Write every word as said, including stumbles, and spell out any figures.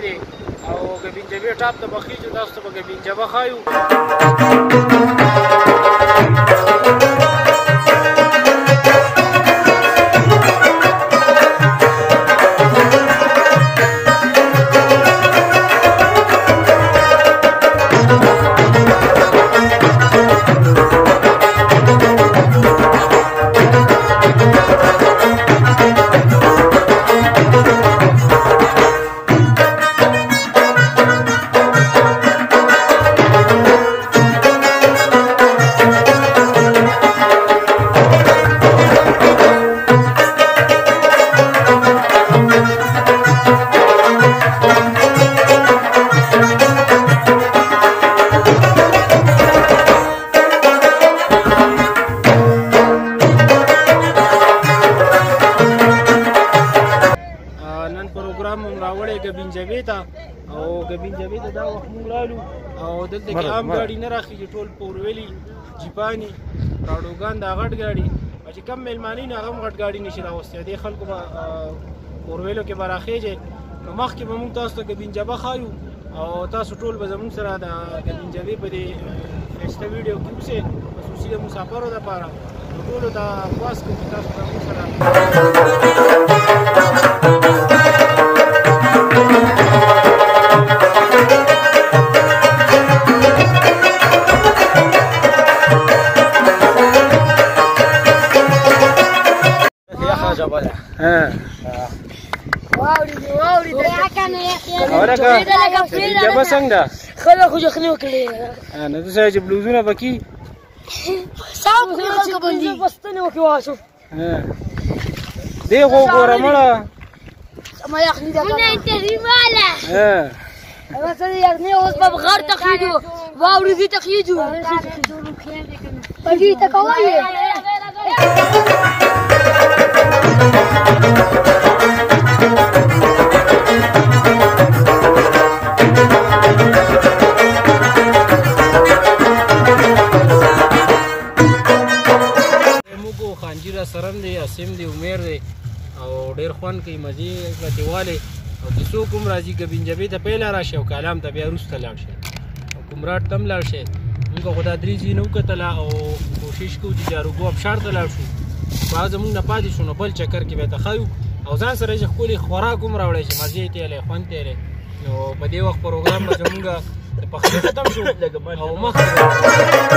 دی او ګبین جبې ټاپ ته به خېږو تاسو ته به ګبین جبه ښایو ګبین جبې ته او ګبین جبې ته دا وخت موږ رالو او دلته کې عام ګاډي نه راخېږي ټول پورویلي جیپاني راډوګان دا غټ ګاډي چې کم میلمانه نه هغه هم غټ ګاډي نشي راوستی دې خلکو به پورویلو کې به راخېږي نو مخکې به موږ تاسو ته ګبین جبه ښایو او تاسو ټول به زموږ سره د ګبین جبې په دې ښایسته ویډیو کې اوسئ خصوصي د مسافرو دپاره نو ټولو ته خواست کوم چې تاسو زموږ سره جبه څنګه ده خلک خو یخني وکړې نو ته سره چې بلوزونه پکې صاحب خو خلک باندې بستنه وکړو واسو دې خو ګوره مړه ما یخني ده مونږ انټرویو والا ها اما سره یخني اوس په غر تخیدو واوري دې تخیدو پدې تا کوي سرن دی اسیم دی عمر دی او ډیر خوند کوي مزې غټېوالی او چې څوک هم راځي ګبین جبې ته پیله راشي او کالام ته بیا وروسته لاړ شي او کمراټ ته هم لاړ شي موږ خو دا درې ځایونه وکتله او کوشش کوو چې جاروګو ابشار ته لاړ شو خو هغه زموږ نه پاتې شو نو بل چکر کې بیا ته ښایو او ځان سره چې ښکلي خوراک هم راوړی چې مزې یې تېلی خوند تېلی نو په دې وخت پروګرام به زموږ د پخلي ختم شو او مخکې